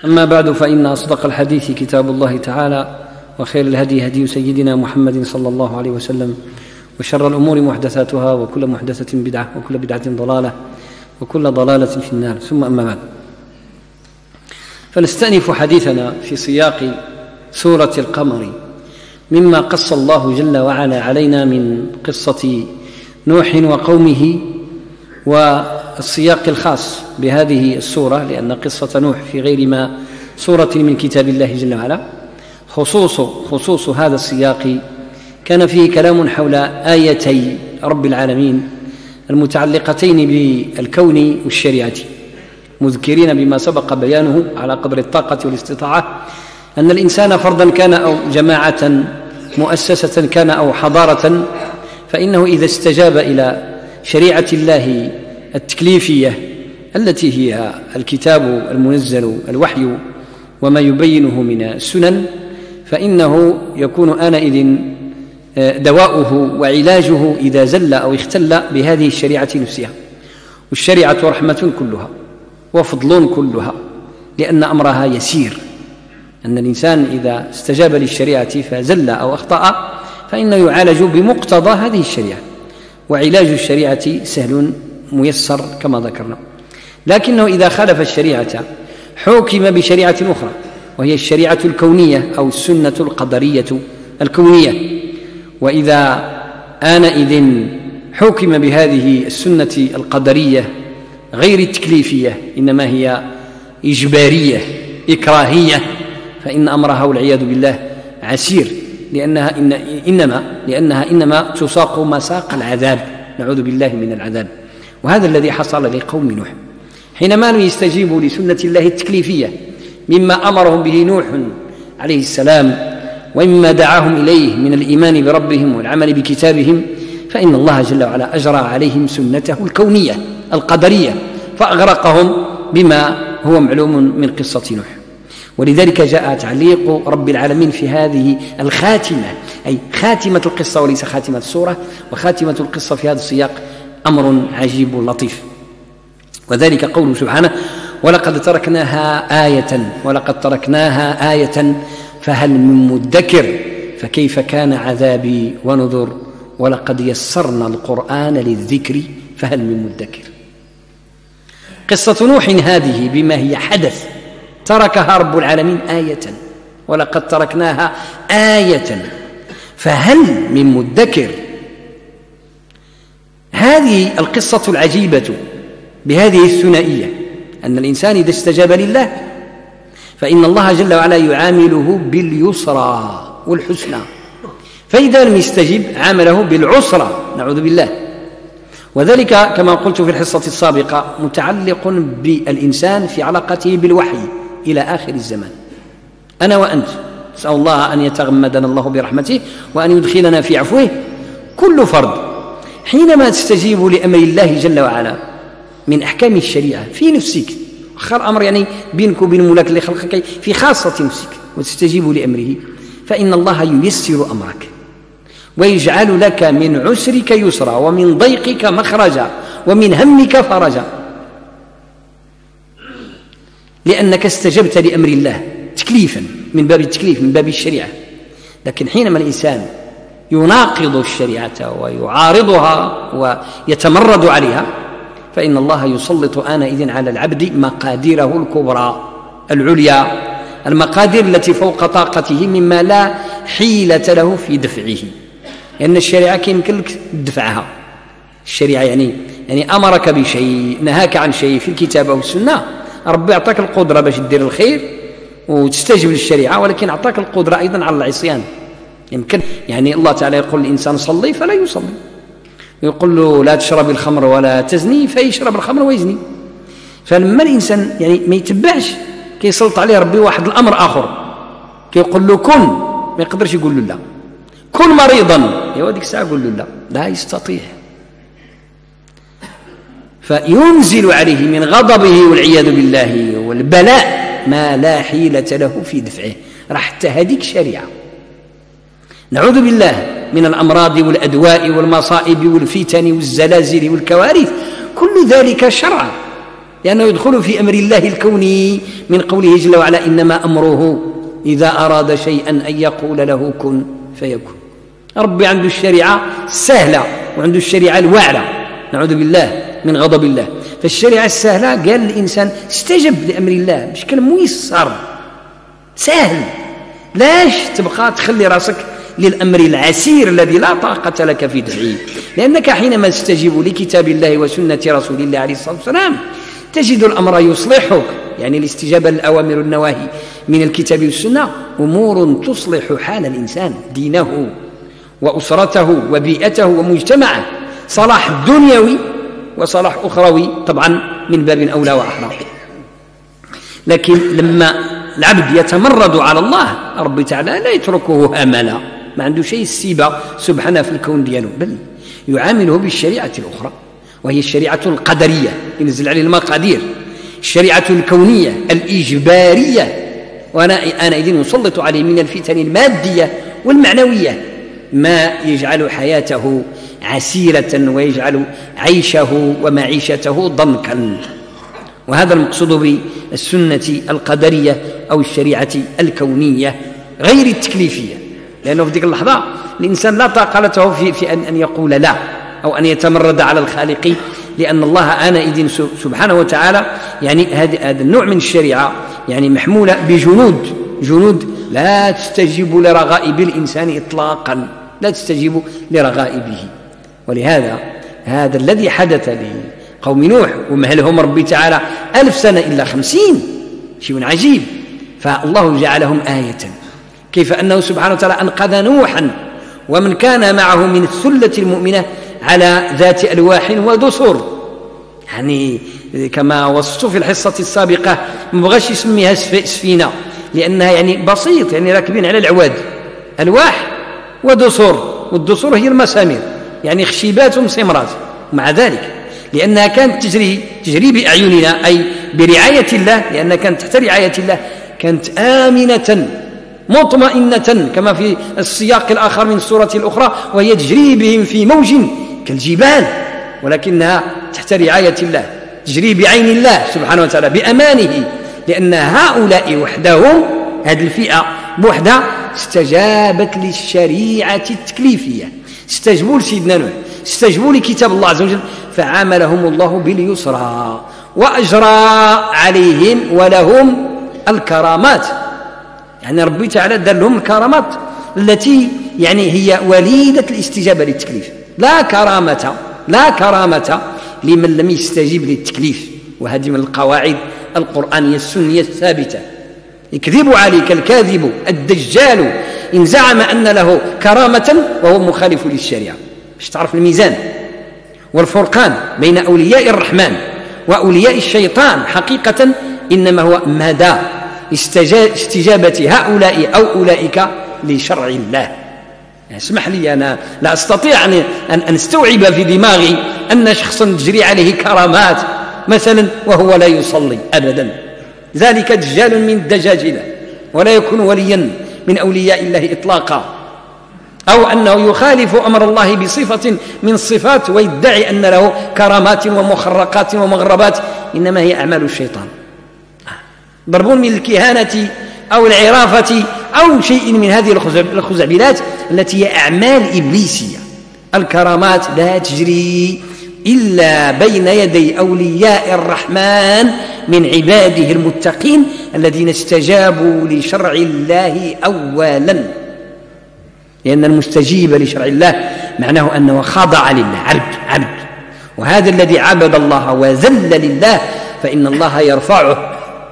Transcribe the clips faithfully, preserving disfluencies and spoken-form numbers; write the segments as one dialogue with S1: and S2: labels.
S1: أما بعد، فإن أصدق الحديث كتاب الله تعالى، وخير الهدي هدي سيدنا محمد صلى الله عليه وسلم، وشر الأمور محدثاتها، وكل محدثة بدعة، وكل بدعة ضلالة، وكل ضلالة في النار. ثم أما بعد، فنستأنف حديثنا في سياق سورة القمر مما قص الله جل وعلا علينا من قصة نوح وقومه، والسياق الخاص بهذه السورة، لأن قصة نوح في غير ما سورة من كتاب الله جل وعلا. خصوص خصوص هذا السياق كان فيه كلام حول آيتي رب العالمين المتعلقتين بالكون والشريعة، مذكرين بما سبق بيانه على قدر الطاقة والاستطاعة أن الإنسان فردا كان أو جماعة، مؤسسة كان أو حضارة، فإنه إذا استجاب إلى شريعة الله التكليفية التي هي الكتاب المنزل الوحي وما يبينه من السنن، فإنه يكون آنئذ دواؤه وعلاجه إذا زل أو اختل بهذه الشريعة نفسها. والشريعة رحمة كلها وفضل كلها، لأن أمرها يسير، أن الإنسان إذا استجاب للشريعة فزل أو أخطأ فإنه يعالج بمقتضى هذه الشريعة، وعلاج الشريعة سهل ميسر كما ذكرنا. لكنه إذا خالف الشريعة حكم بشريعة أخرى، وهي الشريعة الكونية أو السنة القدرية الكونية، وإذا آنئذ حكم بهذه السنة القدرية غير التكليفية، إنما هي إجبارية إكراهية، فإن أمرها والعياذ بالله عسير، لأنها إن إنما لأنها إنما تساق مساق العذاب، نعوذ بالله من العذاب. وهذا الذي حصل لقوم نوح حينما لم يستجيبوا لسنة الله التكليفية مما أمرهم به نوح عليه السلام، ومما دعاهم إليه من الإيمان بربهم والعمل بكتابهم، فإن الله جل وعلا أجرى عليهم سنته الكونية القدرية، فأغرقهم بما هو معلوم من قصة نوح. ولذلك جاء تعليق رب العالمين في هذه الخاتمة، أي خاتمة القصة وليس خاتمة السورة، وخاتمة القصة في هذا السياق أمر عجيب لطيف، وذلك قوله سبحانه: ولقد تركناها آية ولقد تركناها آية فهل من مدكر فكيف كان عذابي ونذر ولقد يسرنا القرآن للذكر فهل من مدكر. قصة نوح هذه بما هي حدث تركها رب العالمين آية، ولقد تركناها آية فهل من مدكر. هذه القصة العجيبة بهذه الثنائية، أن الإنسان إذا استجاب لله فإن الله جل وعلا يعامله باليسرى والحسنى، فإذا لم يستجب عامله بالعسرى، نعوذ بالله. وذلك كما قلت في الحصة السابقة متعلق بالإنسان في علاقته بالوحي إلى آخر الزمان. أنا وأنت نسأل الله أن يتغمدنا الله برحمته وأن يدخلنا في عفوه. كل فرد حينما تستجيب لأمر الله جل وعلا من أحكام الشريعة في نفسك، آخر أمر يعني بينك وبين مولاك اللي خلقك في خاصة نفسك، وتستجيب لأمره، فإن الله ييسر أمرك ويجعل لك من عسرك يسرا، ومن ضيقك مخرجا، ومن همك فرجا، لأنك استجبت لأمر الله تكليفا من باب التكليف من باب الشريعة. لكن حينما الإنسان يناقض الشريعة ويعارضها ويتمرد عليها، فإن الله يسلط آنئذ على العبد مقاديره الكبرى العليا، المقادير التي فوق طاقته مما لا حيلة له في دفعه، لأن الشريعة يمكن لك دفعها. الشريعة يعني يعني أمرك بشيء، نهاك عن شيء في الكتاب أو السنة، ربي أعطاك القدرة باش تدير الخير وتستجب للشريعة، ولكن أعطاك القدرة أيضا على العصيان. يمكن يعني الله تعالى يقول الإنسان صلي فلا يصلي، يقول له لا تشرب الخمر ولا تزني فيشرب الخمر ويزني. فلما الإنسان يعني ما يتبعش كيسلط عليه ربي واحد الأمر آخر، كيقول له كن، ما يقدرش يقول له لا. كن مريضا، يا ديك الساعة يقول له لا، لا يستطيع، فينزل عليه من غضبه والعياذ بالله والبلاء ما لا حيلة له في دفعه. راح حتى هذيك شريعة، نعوذ بالله من الأمراض والأدواء والمصائب والفتن والزلازل والكوارث، كل ذلك شرع لأنه يدخل في أمر الله الكوني من قوله جل وعلا إنما أمره إذا أراد شيئا أن يقول له كن فيكون. ربي عنده الشريعة السهلة وعنده الشريعة الواعرة، نعوذ بالله من غضب الله. فالشريعة السهلة قال الإنسان استجب لأمر الله بشكل ميسر سهل، لاش تبقى تخلي راسك للأمر العسير الذي لا طاقة لك في دفعه، لأنك حينما تستجيب لكتاب الله وسنة رسول الله عليه الصلاة والسلام تجد الأمر يصلحك، يعني الاستجابة للأوامر والنواهي من الكتاب والسنة أمور تصلح حال الإنسان، دينه وأسرته وبيئته ومجتمعه، صلاح دنيوي وصلاح أخروي طبعا من باب أولى وأحرى. لكن لما العبد يتمرد على الله رب تعالى لا يتركه هملا، ما عنده شيء السيبة سبحانه في الكون دياله، بل يعامله بالشريعة الأخرى وهي الشريعة القدرية ينزل عليه المقادير، الشريعة الكونية الإجبارية، وأنا أنا إذن أسلط عليه من الفتن المادية والمعنوية ما يجعل حياته عسيرة ويجعل عيشه ومعيشته ضنكا. وهذا المقصود بالسنة القدرية أو الشريعة الكونية غير التكليفية، لأنه في تلك اللحظة الإنسان لا طاقة له في, في أن, أن يقول لا أو أن يتمرد على الخالق، لأن الله آنئذ سبحانه وتعالى يعني هذا النوع من الشريعة يعني محمولة بجنود جنود لا تستجيب لرغائب الإنسان إطلاقا، لا تستجيب لرغائبه. ولهذا هذا الذي حدث لقوم نوح ومهلهم ربي تعالى ألف سنة إلا خمسين شيء عجيب، فالله جعلهم آية، كيف أنه سبحانه وتعالى أنقذ نوحا ومن كان معه من الثلة المؤمنة على ذات ألواح ودسر، يعني كما وصفت في الحصة السابقة ما بغاش يسميها سفينة لأنها يعني بسيط، يعني راكبين على العواد، ألواح ودسر، والدسر هي المسامير يعني خشيبات ومسمرات، مع ذلك لأنها كانت تجري تجري بأعيننا أي برعاية الله، لأنها كانت تحت رعاية الله، كانت آمنة مطمئنة كما في السياق الآخر من السورة الأخرى وهي تجري بهم في موج كالجبال، ولكنها تحت رعاية الله تجري بعين الله سبحانه وتعالى بأمانه، لأن هؤلاء وحدهم هذه الفئة بوحدها استجابت للشريعة التكليفية، استجبوا لسيدنا نوح، استجبوا لكتاب الله عز وجل، فعاملهم الله باليسرى وأجرى عليهم ولهم الكرامات، يعني ربي تعالى دار لهم الكرامات التي يعني هي وليدة الاستجابة للتكليف. لا كرامة لا كرامة لمن لم يستجيب للتكليف، وهذه من القواعد القرآنية السنية الثابتة. يكذب عليك الكاذب الدجال إن زعم أن له كرامة وهو مخالف للشريعة. باش تعرف الميزان والفرقان بين أولياء الرحمن وأولياء الشيطان حقيقة إنما هو مدى استجابة هؤلاء أو أولئك لشرع الله. اسمح لي أنا لا أستطيع أن أستوعب في دماغي أن شخصا تجري عليه كرامات مثلا وهو لا يصلي أبدا، ذلك دجال من الدجاجلة ولا يكون وليا من أولياء الله إطلاقا، أو أنه يخالف أمر الله بصفة من الصفات ويدعي أن له كرامات ومخرقات ومغربات، إنما هي أعمال الشيطان، ضرب من الكهانة أو العرافة أو شيء من هذه الخزعبلات التي هي أعمال إبليسية. الكرامات لا تجري إلا بين يدي أولياء الرحمن من عباده المتقين الذين استجابوا لشرع الله أولا، لأن المستجيب لشرع الله معناه أنه خضع لله، عبد عبد، وهذا الذي عبد الله وذل لله فإن الله يرفعه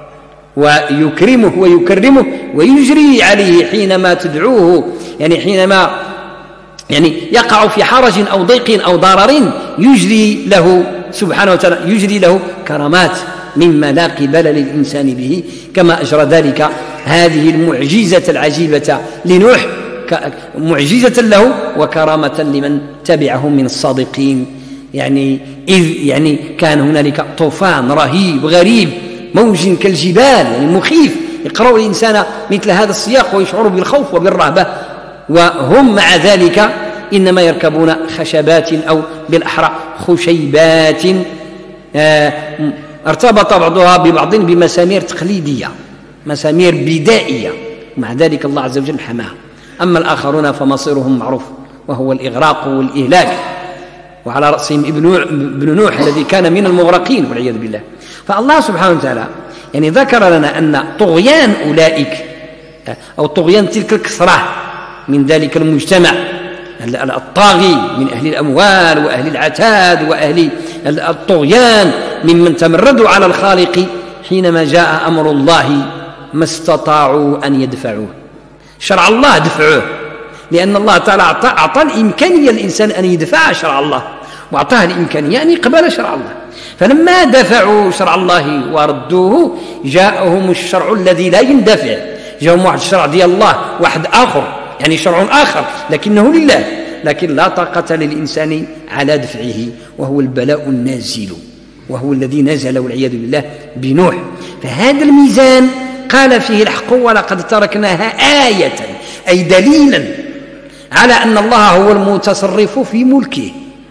S1: ويكرمه ويكرمه ويجري عليه حينما تدعوه، يعني حينما يعني يقع في حرج أو ضيق أو ضرر يجري له سبحانه وتعالى يجري له كرامات مما لا قبل للإنسان به، كما أجرى ذلك هذه المعجزة العجيبة لنوح معجزة له وكرامة لمن تبعه من الصادقين. يعني إذ يعني كان هنالك طوفان رهيب غريب موج كالجبال يعني مخيف، يقرأ الإنسان مثل هذا السياق ويشعر بالخوف وبالرهبة، وهم مع ذلك إنما يركبون خشبات أو بالأحرى خشيبات ارتبط بعضها ببعض بمسامير تقليدية، مسامير بدائية، ومع ذلك الله عز وجل حماها. أما الآخرون فمصيرهم معروف، وهو الإغراق والإهلاك، وعلى رأسهم ابن نوح الذي كان من المغرقين والعياذ بالله. فالله سبحانه وتعالى يعني ذكر لنا أن طغيان أولئك أو طغيان تلك الكثرة من ذلك المجتمع الطاغي من أهل الأموال وأهل العتاد وأهل الطغيان ممن تمردوا على الخالق، حينما جاء أمر الله ما استطاعوا أن يدفعوه. شرع الله دفعوه، لأن الله تعالى أعطى الإمكانية للإنسان أن يدفع شرع الله، وأعطاه الإمكانية أن يقبل شرع الله. فلما دفعوا شرع الله وردوه جاءهم الشرع الذي لا يندفع، جاءهم واحد الشرع ديال الله واحد آخر، يعني شرع آخر لكنه لله، لكن لا طاقة للإنسان على دفعه، وهو البلاء النازل، وهو الذي نزل والعياذ بالله بنوح. فهذا الميزان قال فيه الحق ولقد تركناها آية، أي دليلا على أن الله هو المتصرف في ملكه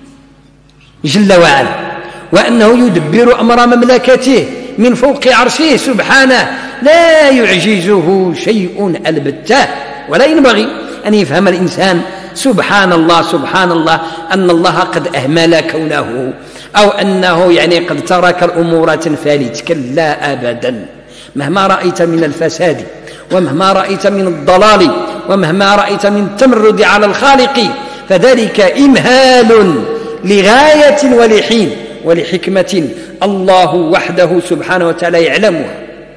S1: جل وعلا، وأنه يدبر أمر مملكته من فوق عرشه سبحانه، لا يعجزه شيء البتة. ولا ينبغي أن يفهم الإنسان سبحان الله سبحان الله أن الله قد أهمل كونه، أو أنه يعني قد ترك الأمور تنفلت، كلا أبدا. مهما رأيت من الفساد، ومهما رأيت من الضلال، ومهما رأيت من التمرد على الخالق، فذلك إمهال لغاية ولحين ولحكمة الله وحده سبحانه وتعالى يعلمها،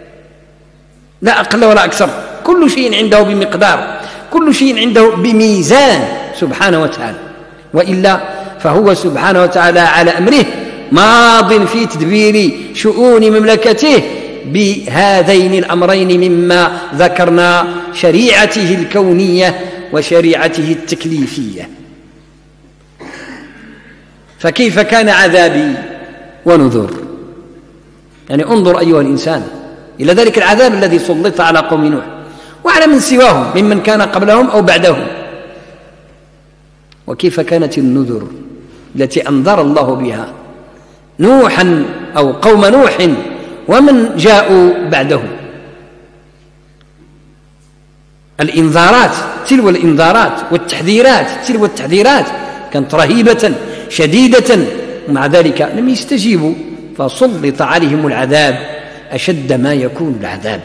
S1: لا أقل ولا أكثر. كل شيء عنده بمقدار، كل شيء عنده بميزان سبحانه وتعالى، وإلا فهو سبحانه وتعالى على أمره ماض في تدبير شؤون مملكته بهذين الأمرين مما ذكرنا، شريعته الكونية وشريعته التكليفية. فكيف كان عذابي ونذر؟ يعني انظر أيها الإنسان إلى ذلك العذاب الذي سلط على قوم نوح وعلى من سواهم ممن كان قبلهم أو بعدهم، وكيف كانت النذر التي أنذر الله بها نوحا أو قوم نوح ومن جاءوا بعده. الإنذارات تلو الإنذارات والتحذيرات تلو التحذيرات كانت رهيبة شديدة، ومع ذلك لم يستجيبوا، فسلط عليهم العذاب أشد ما يكون العذاب.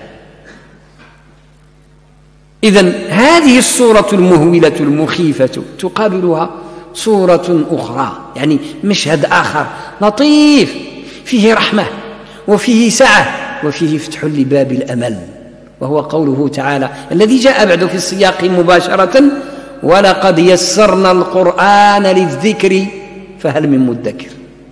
S1: إذن هذه الصورة المهولة المخيفة تقابلها صورة أخرى، يعني مشهد آخر لطيف فيه رحمة وفيه سعة وفيه فتح لباب الأمل، وهو قوله تعالى الذي جاء بعد في السياق مباشرة: ولقد يسرنا القرآن للذكر فهل من مدكر.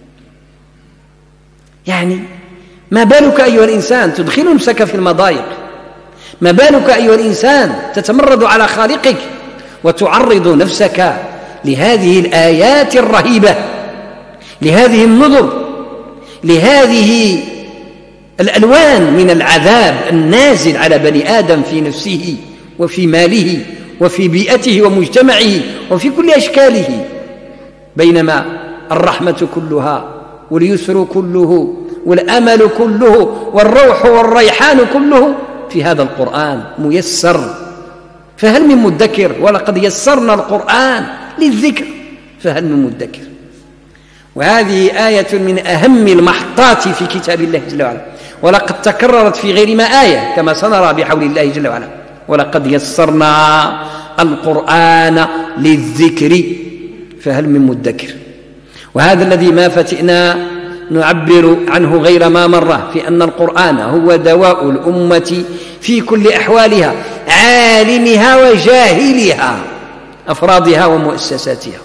S1: يعني ما بالك أيها الإنسان تدخل نفسك في المضايق، ما بالك أيها الإنسان تتمرد على خالقك وتعرض نفسك لهذه الآيات الرهيبة، لهذه النذر، لهذه الألوان من العذاب النازل على بني آدم في نفسه وفي ماله وفي بيئته ومجتمعه وفي كل أشكاله، بينما الرحمة كلها واليسر كله والأمل كله والروح والريحان كله في هذا القرآن ميسر. فهل من مدكر؟ ولقد يسرنا القرآن للذكر فهل من مدكر. وهذه آية من أهم المحطات في كتاب الله جل وعلا، ولقد تكررت في غير ما آية كما سنرى بحول الله جل وعلا. ولقد يسرنا القرآن للذكر فهل من مدكر. وهذا الذي ما فتئنا نعبر عنه غير ما مرة، في أن القرآن هو دواء الأمة في كل أحوالها، عالمها وجاهلها، أفرادها ومؤسساتها.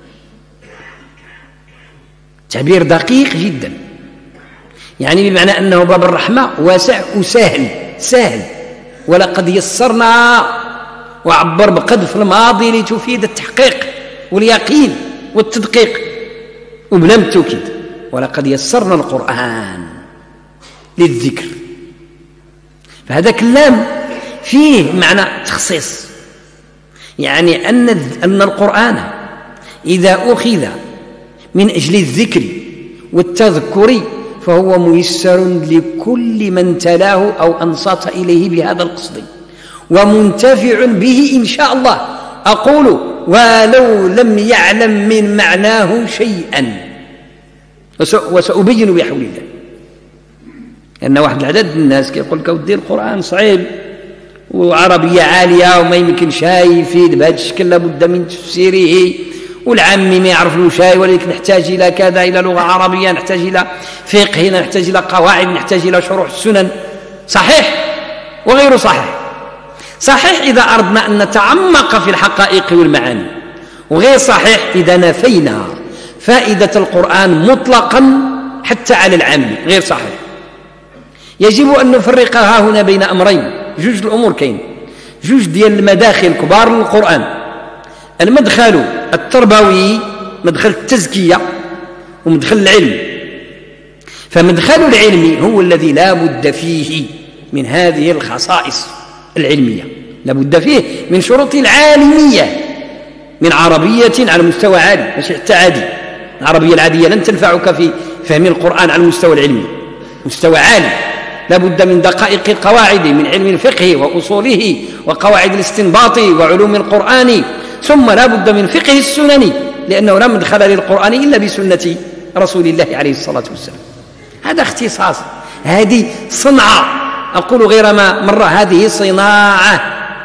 S1: تعبير دقيق جدا، يعني بمعنى أنه باب الرحمة واسع وسهل سهل. ولقد يسرنا، وعبر بقد في الماضي لتفيد التحقيق واليقين والتدقيق وبلا التوكيد. ولقد يسرنا القرآن للذكر، فهذا كلام فيه معنى تخصيص، يعني أن أن القرآن إذا أخذ من أجل الذكر والتذكر فهو ميسر لكل من تلاه أو أنصت إليه بهذا القصد، ومنتفع به إن شاء الله. أقول ولو لم يعلم من معناه شيئا، وسأبين بحول الله. لأن واحد العدد من الناس كيقول لك ودي القرآن صعيب وعربية عالية وما يمكن شيء يفيد بهذا الشكل، لابد من تفسيره، والعامي ما يعرف له شيء، ولكن نحتاج إلى كذا، إلى لغة عربية، نحتاج إلى فقه، نحتاج إلى قواعد، نحتاج إلى شروح السنن. صحيح وغير صحيح. صحيح إذا أردنا أن نتعمق في الحقائق والمعاني، وغير صحيح إذا نفينا فائدة القرآن مطلقا حتى على العام. غير صحيح. يجب أن نفرق ها هنا بين أمرين، جوج الأمور كاين، جوج ديال المداخل كبار للقرآن. المدخل التربوي، مدخل التزكية، ومدخل العلم. فمدخل العلم هو الذي لا بد فيه من هذه الخصائص العلمية، لا بد فيه من شروط العالمية، من عربية على مستوى عالي، مش حتى عادي. العربية العادية لن تنفعك في فهم القرآن على المستوى العلمي، مستوى عالي. لا بد من دقائق القواعد، من علم الفقه وأصوله وقواعد الاستنباط وعلوم القرآن، ثم لا بد من فقه السنن، لأنه لا مدخل للقرآن إلا بسنة رسول الله عليه الصلاة والسلام. هذا اختصاص، هذه صنعة. أقول غير ما مرة، هذه صناعة.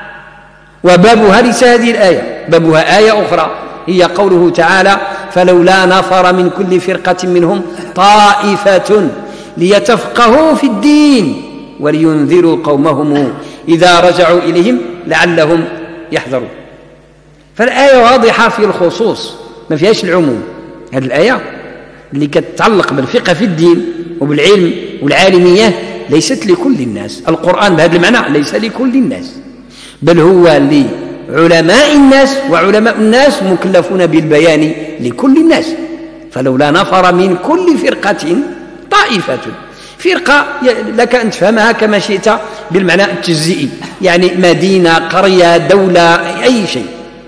S1: وبابها ليس هذه الآية، بابها آية أخرى، هي قوله تعالى: فلولا نفر من كل فرقة منهم طائفة ليتفقهوا في الدين ولينذروا قومهم إذا رجعوا إليهم لعلهم يحذرون. فالآية واضحة في الخصوص، ما فيهاش العموم. هذه الآية اللي كتتعلق بالفقه في الدين وبالعلم والعالمية ليست لكل الناس. القرآن بهذا المعنى ليس لكل الناس، بل هو لعلماء الناس، وعلماء الناس مكلفون بالبيان لكل الناس. فلولا نفر من كل فرقة طائفة. فرقة لك أن تفهمها كما شئت بالمعنى التجزئي، يعني مدينة، قرية، دولة، أي شيء.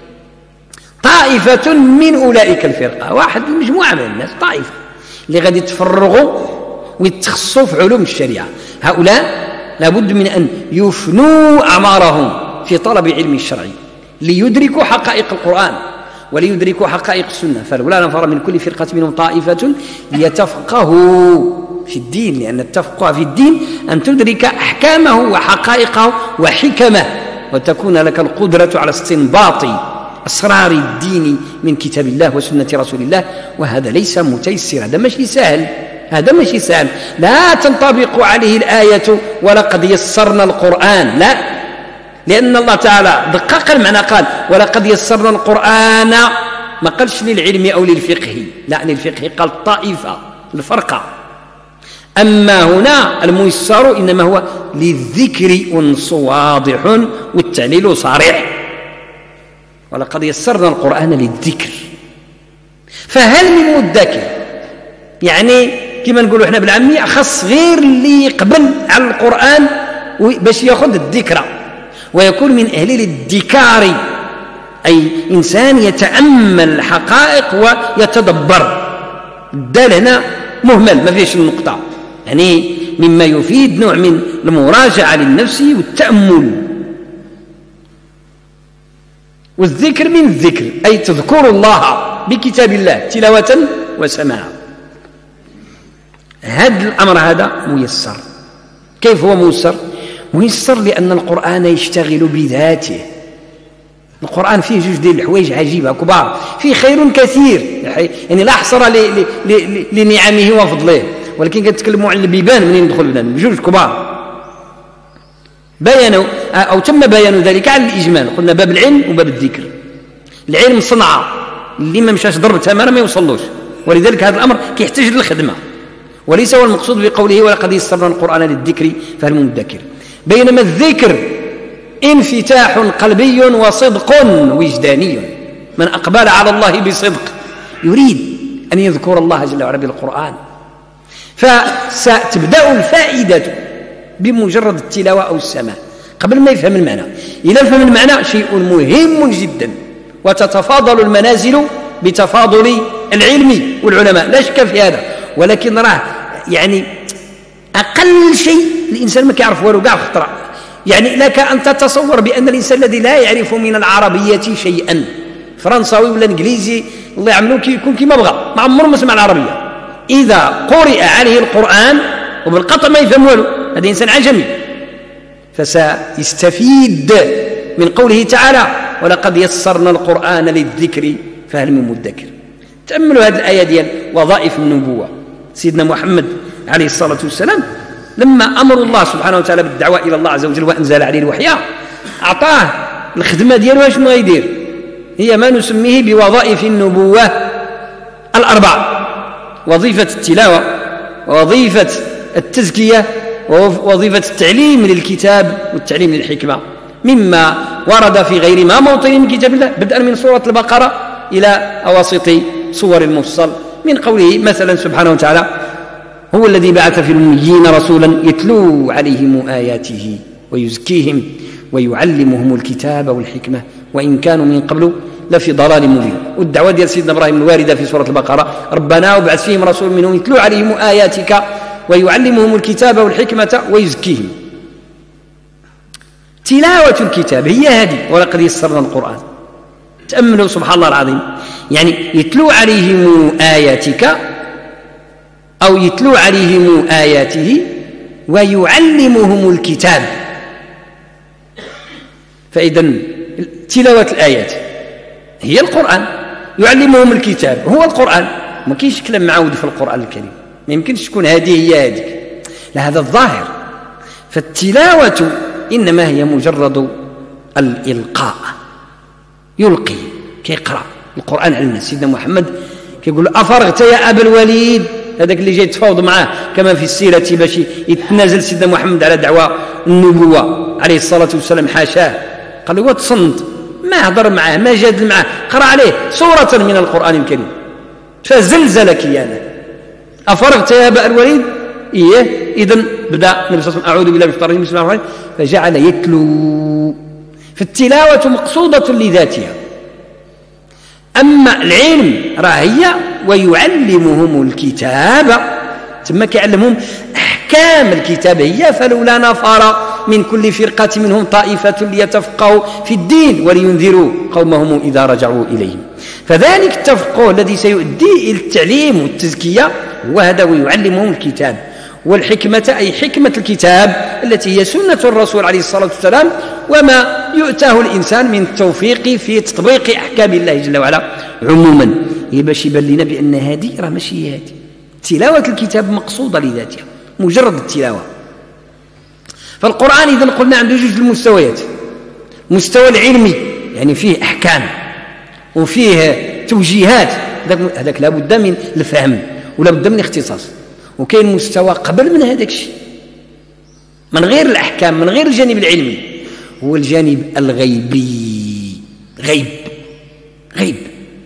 S1: طائفة من أولئك الفرقة، واحد مجموعة من الناس، طائفة اللي غادي يتفرغوا ويتخصصوا في علوم الشريعة. هؤلاء لابد من أن يفنوا أعمارهم في طلب علم الشرع ليدركوا حقائق القرآن وليدركوا حقائق السنة. فلولا نفر من كل فرقة منهم طائفة ليتفقهوا في الدين، لأن التفقه في الدين أن تدرك أحكامه وحقائقه وحكمه، وتكون لك القدرة على استنباط أسرار الدين من كتاب الله وسنة رسول الله. وهذا ليس متيسر، هذا ماشي سهل، هذا ماشي سهل. لا تنطبق عليه الآية ولقد يسرنا القرآن، لا، لأن الله تعالى دقق المعنى، قال ولقد يسرنا القرآن، ما قالش للعلم أو للفقه، لا، للفقه قال الطائفة، الفرقة. أما هنا الميسر إنما هو للذكر، أنص واضح والتعليل صريح. ولقد يسرنا القرآن للذكر. فهل من مدكر؟ يعني كما نقولوا احنا بالعامية، خص غير اللي يقبل على القرآن باش ياخذ الذكرى ويكون من أهل الذكار، أي إنسان يتأمل الحقائق ويتدبر. الدال هنا مهمل، ما فيش النقطة، يعني مما يفيد نوع من المراجعة للنفس والتأمل. والذكر من الذكر، أي تذكر الله بكتاب الله تلاوة وسماعا. هذا الأمر هذا ميسر. كيف هو ميسر؟ ميسر لأن القرآن يشتغل بذاته. القرآن فيه جوج ديال الحوايج عجيبة كبار، فيه خير كثير، يعني لا حصر لنعمه وفضله، ولكن كنتكلموا عن البيبان منين ندخل بنان جوج كبار بيانوا أو تم بيان ذلك على الإجمال. قلنا باب العلم وباب الذكر. العلم صنعة، اللي ما مشاش ضرب تمارا ما يوصلوش، ولذلك هذا الأمر كيحتاج للخدمة، وليس هو المقصود بقوله ولقد يسرنا القرآن للذكر فهل من مدكر. بينما الذكر انفتاح قلبي وصدق وجداني. من أقبل على الله بصدق يريد أن يذكر الله جل وعلا بالقرآن، فستبدأ الفائدة بمجرد التلاوة أو السماع قبل ما يفهم المعنى. إذا فهم المعنى شيء مهم جدا، وتتفاضل المنازل بتفاضل العلم والعلماء، لا شك في هذا. ولكن راه يعني أقل شيء الإنسان ما كيعرف والو كاع خطرة. يعني لك أن تتصور بأن الإنسان الذي لا يعرف من العربية شيئا، فرنساوي ولا إنجليزي، الله يعملو كيكون كيما بغى، ما عمره ما سمع العربية، إذا قرئ عليه القرآن وبالقطع ما يفهم والو، هذا إنسان عجمي. فسيستفيد من قوله تعالى: ولقد يسرنا القرآن للذكر فهل من مدكر. تأملوا هذه الآية ديال وظائف النبوة. سيدنا محمد عليه الصلاة والسلام لما أمر الله سبحانه وتعالى بالدعوة إلى الله عز وجل وأنزل عليه الوحي، أعطاه الخدمة ديالو شنو غيدير؟ هي ما نسميه بوظائف النبوة الأربعة: وظيفة التلاوة، ووظيفة التزكية، ووظيفة التعليم للكتاب والتعليم للحكمة، مما ورد في غير ما موطن من كتاب الله، بدءا من سورة البقرة إلى أواسط سور المفصل، من قوله مثلا سبحانه وتعالى: هو الذي بعث في الأميين رسولا يتلو عليهم آياته ويزكيهم ويعلمهم الكتاب والحكمة وإن كانوا من قبل لفي ضلال مبين. والدعوة ديال سيدنا إبراهيم الواردة في سورة البقرة: ربنا وابعث فيهم رسول منهم يتلو عليهم آياتك ويعلمهم الكتاب والحكمة ويزكيهم. تلاوة الكتاب هي هذه، ولقد يسرنا القرآن. تأملوا سبحان الله العظيم، يعني يتلو عليهم آياتك أو يتلو عليهم آياته ويعلمهم الكتاب. فإذا تلاوة الآيات هي القرآن، يعلمهم الكتاب هو القرآن. ما كاينش كلام معاود في القرآن الكريم، ما يمكنش تكون هذه هي هذيك، لا، هذا الظاهر. فالتلاوة إنما هي مجرد الإلقاء، يلقي، كيقرأ القرآن على الناس. سيدنا محمد كيقول: أفرغت يا أبا الوليد، هذاك اللي جاي يتفاوض معاه كما في السيرة باش يتنازل سيدنا محمد على دعوى النبوة عليه الصلاة والسلام، حاشاه، قال له: تصنت، ما هضر معاه، ما جادل معاه، قرأ عليه سورة من القرآن الكريم فزلزل كيانه. أفرغت يا أبا الوليد؟ إيه. إذن بدأ النبي صلى الله عليه وسلم: أعوذ بالله من الشيطان الرجيم، بسم الله الرحمن الرحيم، فجعل يتلو. فالتلاوة مقصودة لذاتها. أما العلم راه هي ويعلمهم الكتاب، ثم كيعلمهم أحكام الكتاب هي: فلولا نفر من كل فرقة منهم طائفة ليتفقهوا في الدين ولينذروا قومهم إذا رجعوا إليهم. فذلك التفقه الذي سيؤدي إلى التعليم والتزكية هو هذا: ويعلمهم الكتاب والحكمة، أي حكمة الكتاب التي هي سنة الرسول عليه الصلاة والسلام، وما يؤتاه الإنسان من التوفيق في تطبيق أحكام الله جل وعلا عموما. باش يبان لنا بأن هذه راه ماشي هذه. تلاوة الكتاب مقصودة لذاتها، مجرد التلاوة. فالقرآن إذن قلنا عنده جوج المستويات: مستوى العلمي يعني فيه أحكام وفيه توجيهات، هذاك لابد من الفهم ولا بد من الاختصاص. وكاين مستوى قبل من هذاك الشيء، من غير الأحكام، من غير الجانب العلمي، هو الجانب الغيبي. غيب غيب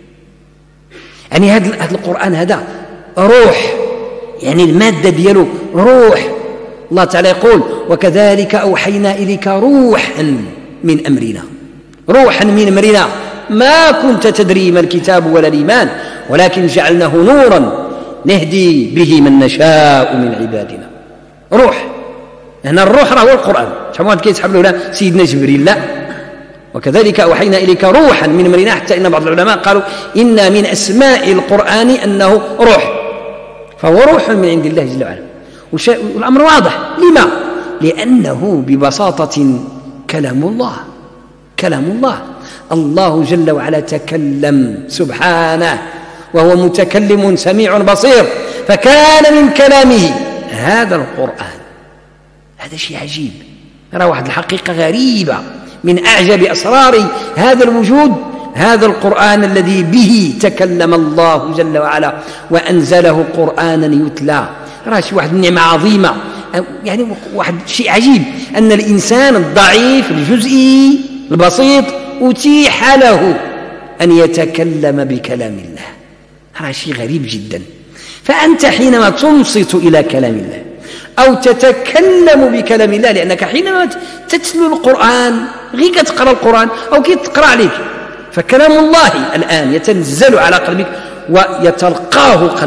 S1: يعني هذا القرآن هذا روح، يعني المادة ديالو روح. الله تعالى يقول: وكذلك أوحينا إليك روحا من أمرنا. روحا من أمرنا، ما كنت تدري ما الكتاب ولا الإيمان ولكن جعلناه نورا نهدي به من نشاء من عبادنا. روح، هنا الروح راه هو القرآن. شحال واحد كيتحب له سيدنا جبريل؟ لا. وكذلك أوحينا إليك روحا من أمرنا، حتى إن بعض العلماء قالوا إن من أسماء القرآن أنه روح، فهو روح من عند الله جل وعلا. والأمر واضح. لما؟ لأنه ببساطة كلام الله، كلام الله. الله جل وعلا تكلم سبحانه وهو متكلم سميع بصير، فكان من كلامه هذا القرآن. هذا شيء عجيب، ترى واحد الحقيقة غريبة من أعجب أسرار هذا الوجود، هذا القرآن الذي به تكلم الله جل وعلا وأنزله قرآنا يتلى. راه شي واحد النعمة عظيمة، يعني واحد شيء عجيب أن الإنسان الضعيف الجزئي البسيط أتيح له أن يتكلم بكلام الله. هذا شيء غريب جدا. فأنت حينما تنصت إلى كلام الله أو تتكلم بكلام الله، لأنك حينما تتلو القرآن غير كتقرأ القرآن أو كي تقرأ عليك، فكلام الله الآن يتنزل على قلبك ويتلقاه قلبك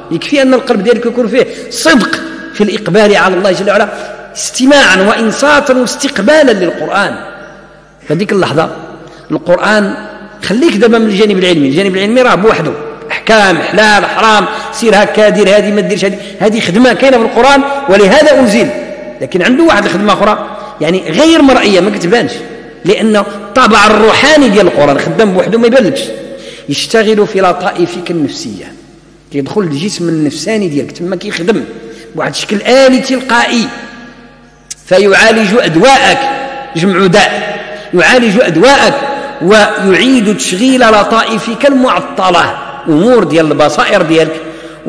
S1: يكفي أن القلب ديالك يكون فيه صدق في الإقبال على الله جل وعلا، استماعا وإنصاتا واستقبالا للقرآن. فهذيك اللحظة القرآن خليك دابا من الجانب العلمي، الجانب العلمي راه بوحده، أحكام حلال حرام، سير هكا دير هذه ما ديرش هذه، هذه خدمة كاينة في القرآن ولهذا أنزل. لكن عنده واحد الخدمة أخرى يعني غير مرئية ما كتبانش، لأن الطابع الروحاني ديال القرآن خدام بوحده ما يبانلكش، يشتغل في لطائفك النفسية، كيدخل الجسم النفساني ديالك تما كيخدم بواحد الشكل آلي تلقائي، فيعالج أدواءك، جمع داء، يعالج أدواءك ويعيد تشغيل لطائفك المعطلة، أمور ديال البصائر ديالك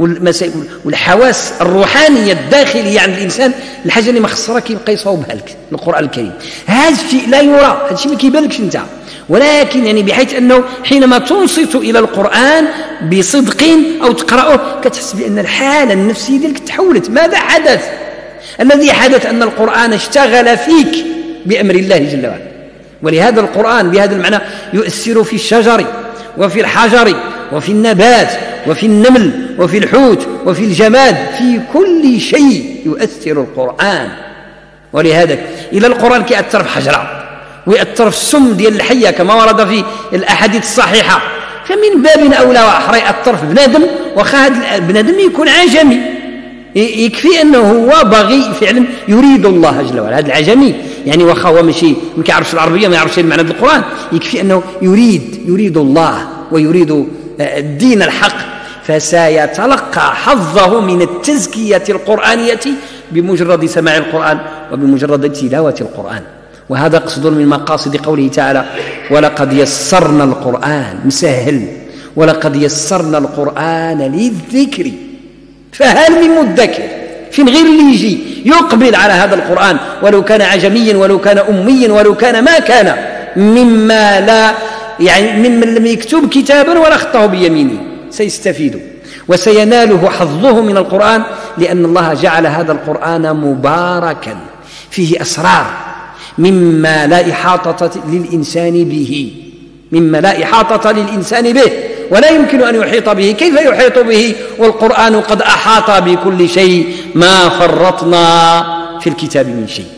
S1: والحواس الروحانية الداخلية عند الإنسان، الحاجة اللي ما خسرها كيبقى يصوبها لك القرآن الكريم. هذا الشيء لا يرى، هذا الشيء ما كيبانلكش انت، ولكن يعني بحيث أنه حينما تنصت إلى القرآن بصدق أو تقرأه كتحس بأن الحالة النفسية ديالك تحولت. ماذا حدث؟ الذي حدث أن القرآن اشتغل فيك بأمر الله جل وعلا. ولهذا القرآن بهذا المعنى يؤثر في الشجر وفي الحجر وفي النبات وفي النمل وفي الحوت وفي الجماد، في كل شيء يؤثر القرآن. ولهذا إلى القرآن كيأثر في حجرة ويأثر في السم ديال الحية كما ورد في الأحاديث الصحيحة، فمن باب أولى وأحرى يأثر في بنادم، وخا هذا البنادم يكون عجمي، يكفي أنه هو باغي فعلا يريد الله جل وعلا. هذا العجمي يعني واخا هو ماشي ما كيعرفش العربية ما يعرفش المعنى ديال القرآن، يكفي أنه يريد يريد الله ويريد الدين الحق، فسيتلقى حظه من التزكية القرآنية بمجرد سماع القرآن وبمجرد تلاوة القرآن. وهذا قصد من مقاصد قوله تعالى: ولقد يسرنا القرآن، مسهل، ولقد يسرنا القرآن للذكر فهل من مدكر. فين غير اللي يجي يقبل على هذا القرآن ولو كان عجميا ولو كان أميا ولو كان ما كان، مما لا يعني ممن لم يكتب كتابا ولا خطه بيمينه سيستفيد وسيناله حظه من القرآن، لأن الله جعل هذا القرآن مباركا فيه أسرار مما لا إحاطة للإنسان به، مما لا إحاطة للإنسان به ولا يمكن أن يحيط به. كيف يحيط به والقرآن قد أحاط بكل شيء؟ ما فرطنا في الكتاب من شيء.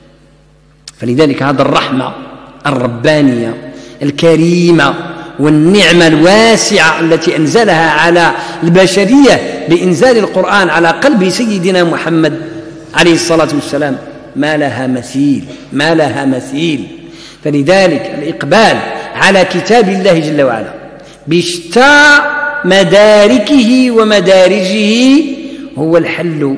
S1: فلذلك هذا الرحمة الربانية الكريمة والنعمة الواسعة التي أنزلها على البشرية بإنزال القرآن على قلب سيدنا محمد عليه الصلاة والسلام ما لها مثيل، ما لها مثيل. فلذلك الإقبال على كتاب الله جل وعلا بشتى مداركه ومدارجه هو الحل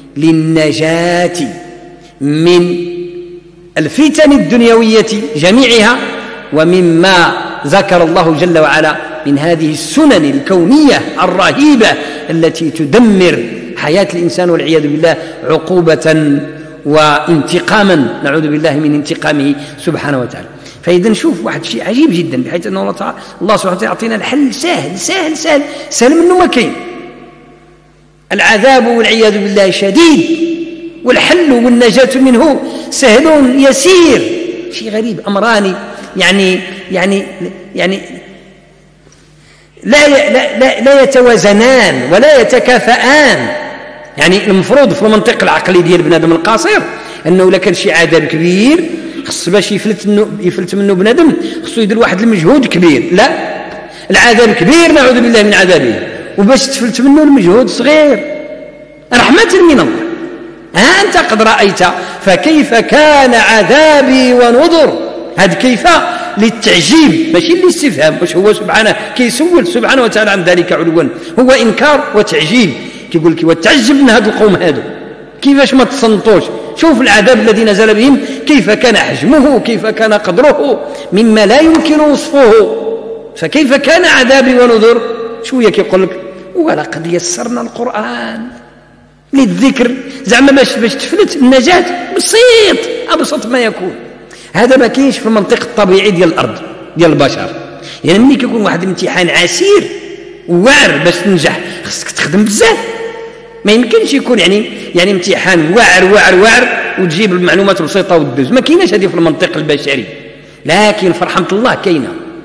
S1: للنجاة من الفتن الدنيوية جميعها، ومما ذكر الله جل وعلا من هذه السنن الكونية الرهيبة التي تدمر حياة الإنسان والعياذ بالله عقوبة وانتقاما، نعوذ بالله من انتقامه سبحانه وتعالى. فإذا نشوف واحد الشيء عجيب جدا، بحيث أن الله تعالى الله سبحانه وتعالى يعطينا الحل سهل سهل سهل سهل منه ما كاين. العذاب والعياذ بالله شديد والحل والنجاة منه سهل يسير. شيء غريب، أمران يعني يعني يعني لا لا لا, لا يتوازنان ولا يتكافئان. يعني المفروض في المنطق العقلي ديال بنادم القاصر أنه لكان شي عذاب كبير خص باش يفلت منه يفلت منه بنادم خصو يدير واحد المجهود كبير. لا، العذاب كبير نعوذ بالله من عذابه، وباش تفلت منه المجهود صغير رحمة من الله. ها أنت قد رأيت فكيف كان عذابي ونذر. هذا كيف للتعجيب ماشي للاستفهام، واش هو سبحانه كيسول سبحانه وتعالى عن ذلك علوا، هو إنكار وتعجيب. كيقول لك وتعجب من هذا القوم هذو كيفاش ما تصنطوش، شوف العذاب الذي نزل بهم كيف كان حجمه كيف كان قدره مما لا يمكن وصفه. فكيف كان عذابي ونذر؟ شويه كيقول لك ولقد يسرنا القرآن للذكر، زعما باش باش تفلت النجاة بسيط ابسط ما يكون. هذا ما كاينش في المنطق الطبيعي ديال الارض ديال البشر. يعني ملي كيكون واحد الامتحان عسير واعر باش تنجح خصك تخدم بزاف، ما يمكنش يكون يعني يعني امتحان واعر واعر واعر وتجيب المعلومات بسيطه وتدوز، ما كايناش هذه في المنطق البشري. لكن في رحمه الله كاينه،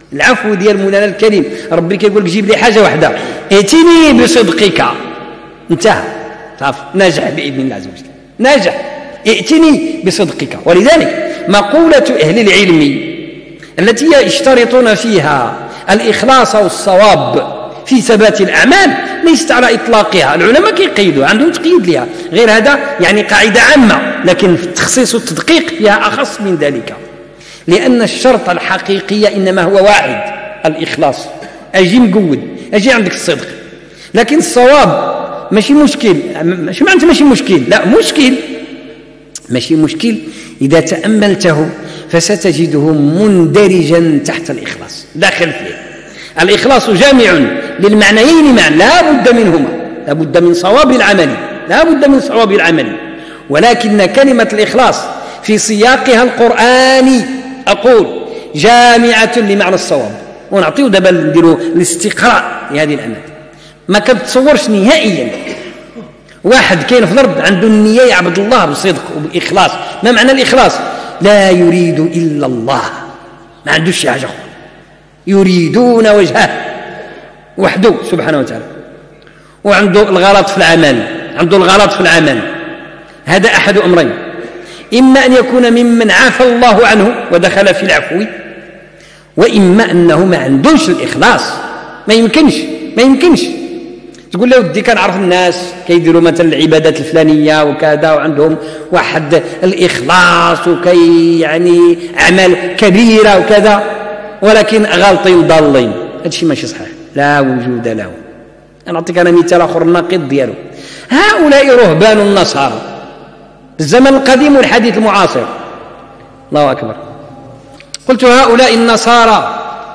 S1: العفو ديال مولانا الكريم، ربي كيقول لك جيب لي حاجه واحده، ائتني بصدقك، انتهى، صافي، ناجح باذن الله عز وجل، ناجح، ائتني بصدقك. ولذلك مقوله اهل العلم التي يشترطون فيها الإخلاص والصواب في ثبات الأعمال ليست على إطلاقها، العلماء كيقيدوا، عندهم تقييد لها، غير هذا يعني قاعدة عامة، لكن في التخصيص والتدقيق فيها أخص من ذلك، لأن الشرط الحقيقي إنما هو واحد، الإخلاص. أجي مقود، أجي عندك الصدق، لكن الصواب ماشي مشكل، ماشي معناته ماشي مشكل، لا مشكل، ماشي مشكل إذا تأملته فستجده مندرجا تحت الإخلاص، داخل فيه. الإخلاص جامع للمعنيين معا، لا بد منهما، لا بد من صواب العمل، لا بد من صواب العمل، ولكن كلمة الإخلاص في سياقها القرآني أقول جامعة لمعنى الصواب. ونعطيه دابا نديروا الاستقراء لهذه الأمانة. ما كتصورش نهائيا واحد كاين في الأرض عنده النية يعبد الله بصدق وبإخلاص. ما معنى الإخلاص؟ لا يريد إلا الله، ما عندوش شي حاجة أخرى، يريدون وجهه وحده سبحانه وتعالى، وعنده الغلط في العمل، عنده الغلط في العمل. هذا أحد أمرين، إما أن يكون ممن عافى الله عنه ودخل في العفو، وإما أنه ما عندوش الإخلاص. ما يمكنش ما يمكنش تقول له ودي كنعرف الناس كيديروا مثلا العبادات الفلانيه وكذا وعندهم واحد الإخلاص وكي يعني أعمال كبيرة وكذا، ولكن غالطين ضالين، هذا الشيء ماشي صحيح، لا وجود له. نعطيك أنا مثال آخر النقيض ديالو، هؤلاء رهبان النصارى الزمن القديم والحديث المعاصر، الله أكبر، قلت هؤلاء النصارى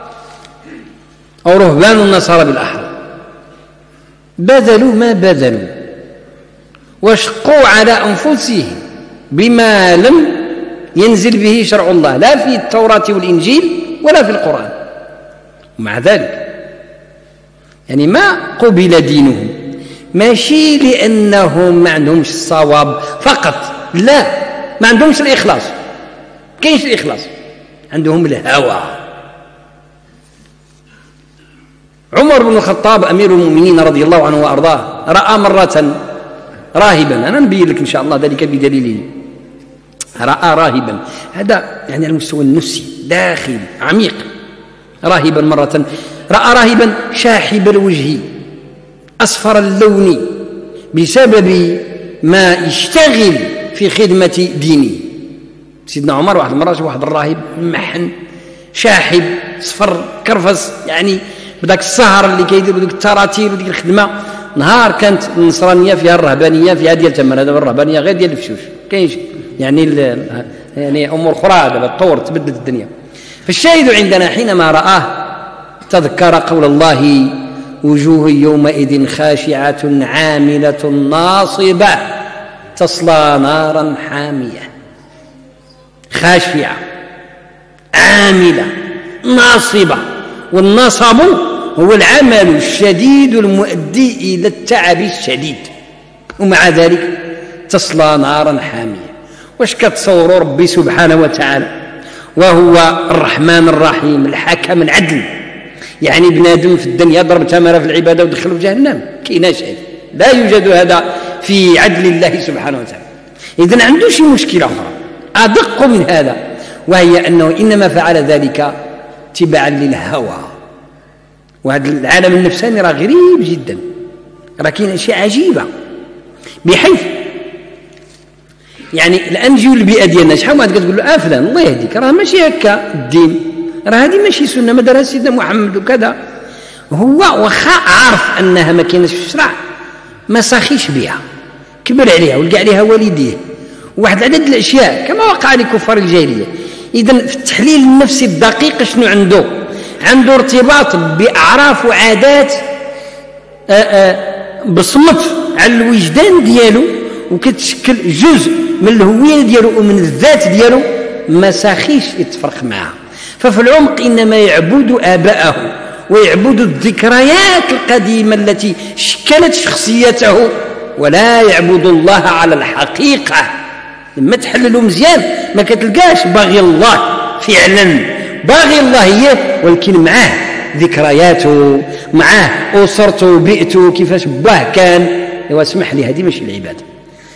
S1: أو رهبان النصارى بالأحرى بذلوا ما بذلوا وشقوا على أنفسهم بما لم ينزل به شرع الله، لا في التوراة والإنجيل ولا في القرآن، ومع ذلك يعني ما قبل دينهم، ماشي لأنهم ما عندهمش الصواب فقط، لا، ما عندهمش الإخلاص، كاينش الإخلاص، عندهم الهوى. عمر بن الخطاب أمير المؤمنين رضي الله عنه وأرضاه رأى مرة راهبا، أنا نبين لك إن شاء الله ذلك بدليله، رأى راهبا، هذا يعني على المستوى النفسي داخلي عميق، راهبا مرة رأى راهبا شاحب الوجه أصفر اللون بسبب ما يشتغل في خدمة دينه. سيدنا عمر واحد المرة شاف واحد الراهب محن شاحب صفر كرفس، يعني بداك السهر اللي كيدير بديك التراتيل وديك الخدمة. نهار كانت النصرانية فيها الرهبانية فيها ديال تمر، هذا الرهبانية غير ديال الفشوش، كاينش يعني يعني أمور أخرى دابا تطورت تبدلت الدنيا. فالشاهد عندنا حينما رآه تذكر قول الله وجوه يومئذ خاشعة عاملة ناصبة تصلى نارا حامية، خاشعة عاملة ناصبة، والنصب هو العمل الشديد المؤدي إلى التعب الشديد، ومع ذلك تصلى نارا حامية. واش كتصوروا ربي سبحانه وتعالى وهو الرحمن الرحيم الحكم العدل، يعني بنادم في الدنيا ضرب تمره في العبادة ودخلوا في جهنم؟ كايناش هذا، لا يوجد هذا في عدل الله سبحانه وتعالى. إذن عنده شي مشكلة أخرى أدق من هذا، وهي أنه إنما فعل ذلك تبعا للهوى. وهذا العالم النفساني راه غريب جدا، راه كاين اشياء عجيبه، بحيث يعني الان نجيو للبيئه ديالنا، شحال واحد كتقول له اه فلان الله يهديك راه ماشي هكا الدين، راه هذه ماشي سنه ما دارها سيدنا محمد وكذا، هو واخا عارف انها ما كاينش في الشرع ما ساخيش بها، كبر عليها ولقى عليها والديه وواحد العدد الاشياء كما وقع لكفار الجاهليه. اذا في التحليل النفسي الدقيق شنو عنده؟ عنده ارتباط بأعراف وعادات بصمت على الوجدان ديالو، وكتشكل جزء من الهوية ديالو ومن الذات ديالو، ما ساخيش يتفرق معها. ففي العمق إنما يعبد آباءه ويعبد الذكريات القديمة التي شكلت شخصيته، ولا يعبد الله على الحقيقة. لما تحللوا مزيان ما كتلقاش باغي الله فعلا باغي الله هي، ولكن معاه ذكرياته، معاه أسرته، بيئته، كيفاش باه كان. واسمح لي، هذه ماشي العبادة.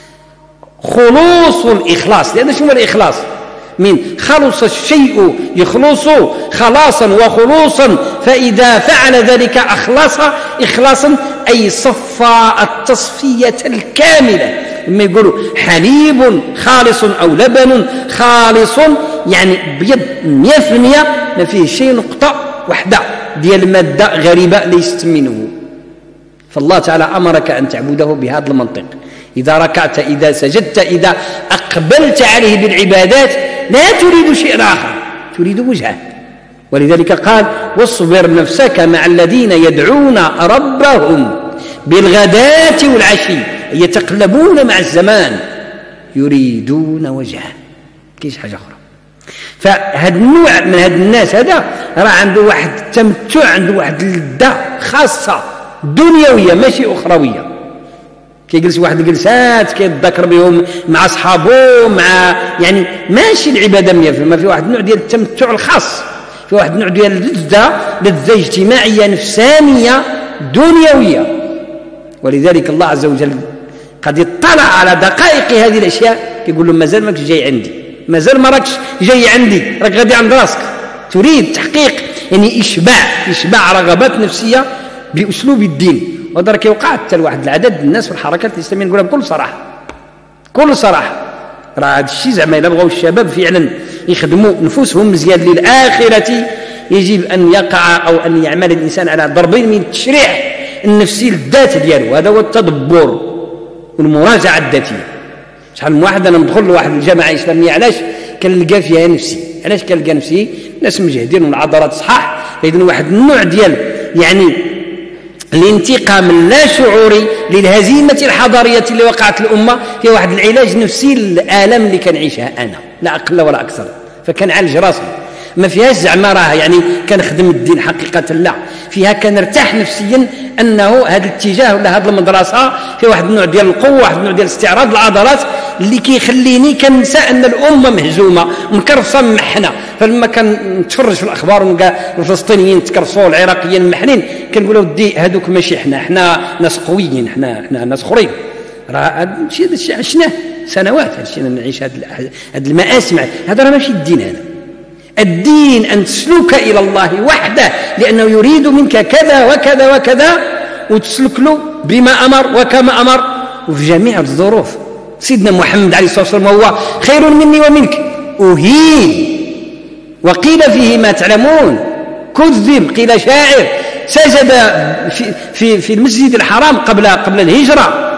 S1: خلوص الإخلاص، لأن شنو الإخلاص؟ من خلص الشيء يخلص خلاصا وخلوصا، فإذا فعل ذلك أخلص إخلاصا، أي صفى التصفية الكاملة. لما يقولوا حليب خالص أو لبن خالص، يعني بيض مئة في المئة، ما فيه شيء نقطة واحدة ديال مادة غريبة ليست منه. فالله تعالى أمرك أن تعبده بهذا المنطق. إذا ركعت، إذا سجدت، إذا أقبلت عليه بالعبادات، لا تريد شيئا آخر، تريد وجهه. ولذلك قال: واصبر نفسك مع الذين يدعون ربهم بالغداة والعشي، يتقلبون مع الزمان يريدون وجهه، كاينش حاجة أخرى. فهذا النوع من هاد الناس هذا راه عنده واحد التمتع، عنده واحد اللذة خاصة دنيوية ماشي أخروية. كيجلس واحد الجلسات كيتذكر بهم مع أصحابه، مع يعني ماشي العبادة مية في المية، ما في واحد النوع ديال التمتع الخاص، في واحد النوع ديال اللذة، لذة اجتماعية نفسانية دنيوية. ولذلك الله عز وجل قد اطلع على دقائق هذه الأشياء، يقول لهم: مازال ماكش جاي عندي، مازال ما راكش جاي عندي، راك غادي عند راسك، تريد تحقيق يعني إشباع إشباع رغبات نفسية بأسلوب الدين. وهذا راه كيوقع حتى لواحد العدد الناس في الحركات الإسلامية، نقولها بكل صراحة كل صراحة، راه هذا الشيء زعما إلا بغاو الشباب فعلا يخدموا نفوسهم مزيان للآخرة، يجب أن يقع أو أن يعمل الإنسان على ضربين من التشريح النفسي للذات ديالو. هذا هو التدبر والمراجعة الذاتية. شحال من واحد أنا ندخل لواحد الجماعة إسلامية، علاش؟ كنلقى فيها نفسي. علاش كنلقى نفسي؟ ناس مجهدين والعضلات صحاح، فإذن واحد النوع ديال يعني الانتقام اللا شعوري للهزيمة الحضارية اللي وقعت الأمة، في واحد العلاج نفسي للآلام اللي كنعيشها أنا، لا أقل ولا أكثر. فكنعالج راسي، ما فيهاش زعما راه يعني كنخدم الدين، حقيقة لا، فيها كنرتاح نفسيا أنه هذا الاتجاه ولا هذه المدرسة في واحد النوع ديال القوة، واحد النوع ديال استعراض العضلات اللي كيخليني كنسى أن الأمة مهزومة مكرفصة محنة. فلما كنتفرج في الأخبار ونلقى الفلسطينيين تكرفصوا، العراقيين محنين، كنقولوا ودي هذوك ماشي حنا، حنا ناس قويين، حنا حنا ناس اخرين. راه هذا الشيء عشناه سنوات، هذا الشيء نعيش هذه المآسم، هذا راه ماشي الدين. هذا الدين أن تسلك إلى الله وحده، لأنه يريد منك كذا وكذا وكذا، وتسلك له بما أمر وكما أمر وفي جميع الظروف. سيدنا محمد عليه الصلاة والسلام هو خير مني ومنك، أهين وقيل فيه ما تعلمون، كذب، قيل شاعر، سجد في, في, في المسجد الحرام قبل, قبل الهجرة،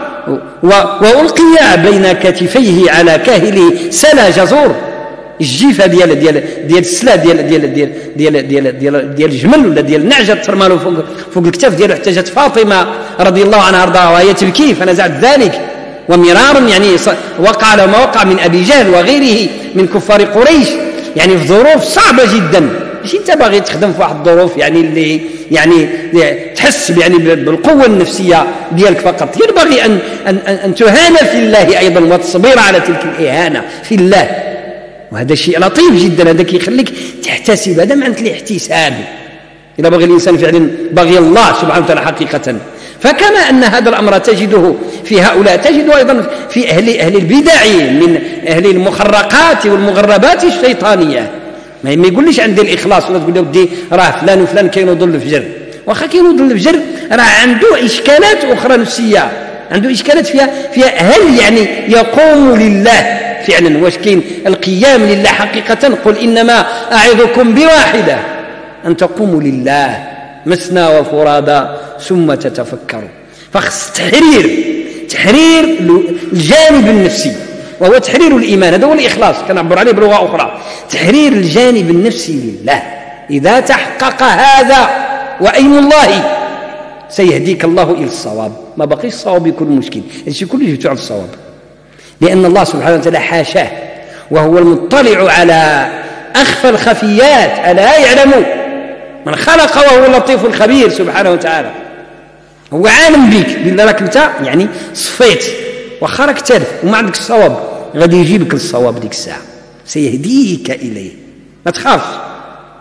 S1: وألقي بين كتفيه على كاهله سلا جزور، الجيفه ديال ديال ديال السلا ديال ديال ديال ديال ديال ديال, ديال الجمل ولا ديال النعجه ترمالو فوق فوق الكتاف ديالو، حتى جات فاطمه رضي الله عنها وارضاها وهي تبكي فنزعت ذلك. ومرارا يعني وقع له ما وقع من ابي جهل وغيره من كفار قريش، يعني في ظروف صعبه جدا. ماشي انت باغي تخدم في واحد الظروف يعني اللي يعني تحس يعني بالقوه النفسيه ديالك فقط، ينبغي ان ان ان تهان في الله ايضا وتصبر على تلك الاهانه في الله. وهذا شيء لطيف جدا، هذا كيخليك تحتسب، هذا معنى الاحتساب. إذا بغي الإنسان فعلا بغي الله سبحانه وتعالى حقيقة. فكما أن هذا الأمر تجده في هؤلاء، تجده أيضا في أهل, أهل البدع من أهل المخرقات والمغربات الشيطانية. ما يقوليش عندي الإخلاص ولا تقول له ودي راه فلان وفلان كينوض الفجر، واخا كينوض الفجر راه عنده إشكالات أخرى نفسية، عنده إشكالات فيها, فيها هل يعني يقوم لله فعلا؟ واش كاين القيام لله حقيقة؟ قل إنما أعظكم بواحدة أن تقوموا لله مثنى وفرادى ثم تتفكروا. فخص تحرير تحرير الجانب النفسي، وهو تحرير الإيمان، هذا هو الإخلاص، كنعبر عليه بلغة أخرى، تحرير الجانب النفسي لله. إذا تحقق هذا وأيم الله سيهديك الله إلى الصواب. ما بقيش الصواب يكون مشكل، الشيء كله يجب على الصواب، لأن الله سبحانه وتعالى حاشاه وهو المطلع على أخفى الخفيات. ألا يعلم من خلق وهو اللطيف الخبير سبحانه وتعالى. هو عالم بك، بالله راك انت يعني صفيت واخا راك تالف وما عندك الصواب، غادي يجيبك للصواب ديك الساعة، سيهديك إليه. ما تخافش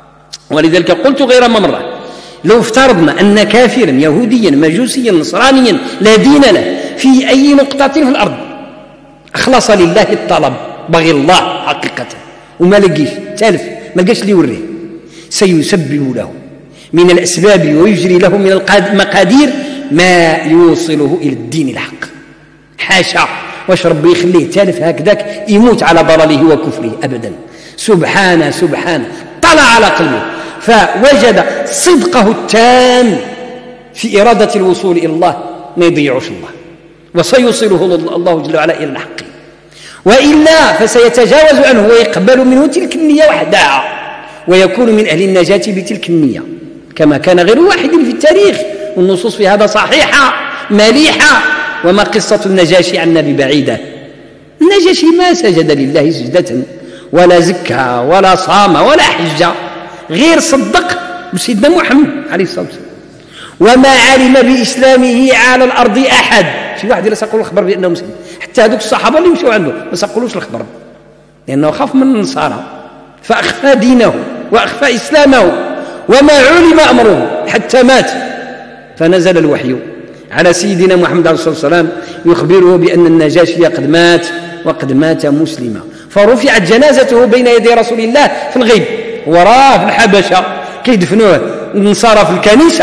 S1: ولذلك قلت غير مرة لو افترضنا أن كافرا يهوديا مجوسيا نصرانيا لا دين له في أي نقطة في الأرض أخلص لله الطلب بغي الله حقيقة وما لقيش تالف ما لقاش لي يوريه سيسبب له من الأسباب ويجري له من المقادير ما يوصله إلى الدين الحق. حاشا، واش ربي يخليه تالف هكذاك يموت على ضلاله وكفره أبدا. سبحانه سبحانه طلع على قلبه فوجد صدقه التام في إرادة الوصول إلى الله، ما يضيعوش الله وسيوصله الله جل وعلا إلى الحق، وإلا فسيتجاوز عنه ويقبل منه تلك النية وحدها ويكون من أهل النجاة بتلك النية، كما كان غير واحد في التاريخ والنصوص في هذا صحيحة مليحة. وما قصة النجاشي عنا ببعيدة. النجاشي ما سجد لله سجدة ولا زكى ولا صام ولا حج، غير صدق بسيدنا محمد عليه الصلاة والسلام، وما علم بإسلامه على الأرض أحد. شي واحد إلا ساقوا الخبر بأنه مسلم، حتى هذوك الصحابة اللي مشوا عنده ما ساقولوش الخبر لأنه خاف من النصارى فأخفى دينه وأخفى إسلامه، وما علم أمره حتى مات. فنزل الوحي على سيدنا محمد عليه الصلاة والسلام يخبره بأن النجاشي قد مات وقد مات مسلما، فرفعت جنازته بين يدي رسول الله في الغيب، وراه في الحبشة كيدفنوه النصارى في الكنيسة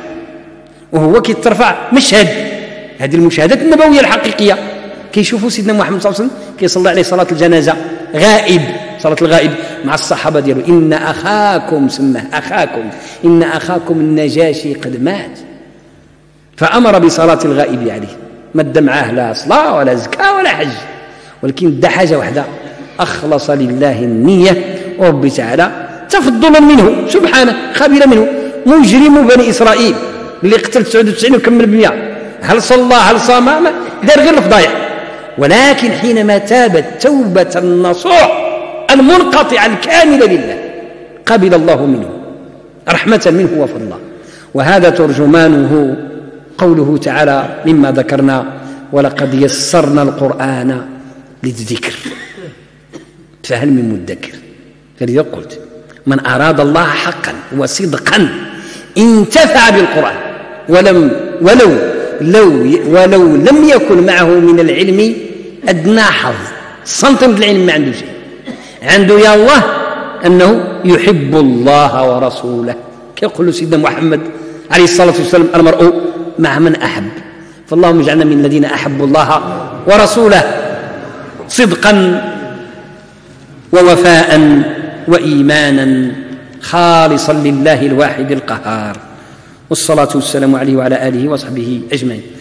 S1: وهو كيترفع مشهد. هذه المشاهدات النبوية الحقيقية كيشوفوا سيدنا محمد صلى الله عليه وسلم كيصلي عليه صلاة الجنازة غائب، صلاة الغائب مع الصحابة ديالو. إن أخاكم سماه أخاكم إن أخاكم النجاشي قد مات، فأمر بصلاة الغائب عليه. ما ادى معاه لا صلاة ولا زكاة ولا حج، ولكن ادى حاجة واحدة، أخلص لله النية ورب تعالى تفضلا منه سبحانه قبل منه. مجرم بني إسرائيل اللي قتل تسعة وتسعين وكمل بمئة، هل صلى هل صام دار غير الفضايح، ولكن حينما تابت توبة النصوح المنقطعة الكاملة لله قبل الله منه رحمة منه وفضلا. وهذا ترجمانه قوله تعالى مما ذكرنا ولقد يسرنا القرآن للذكر فهل من مدكر. فلذا قلت من أراد الله حقا وصدقا انتفع بالقرآن، ولم ولو لو ولو لم يكن معه من العلم أدنى حظ، سنتم العلم ما عنده شيء، عنده يا الله أنه يحب الله ورسوله، كيقول سيدنا محمد عليه الصلاة والسلام المرء مع من أحب. فاللهم اجعلنا من الذين أحبوا الله ورسوله صدقا ووفاء وإيمانا خالصا لله الواحد القهار، والصلاة والسلام عليه وعلى آله وصحبه أجمعين.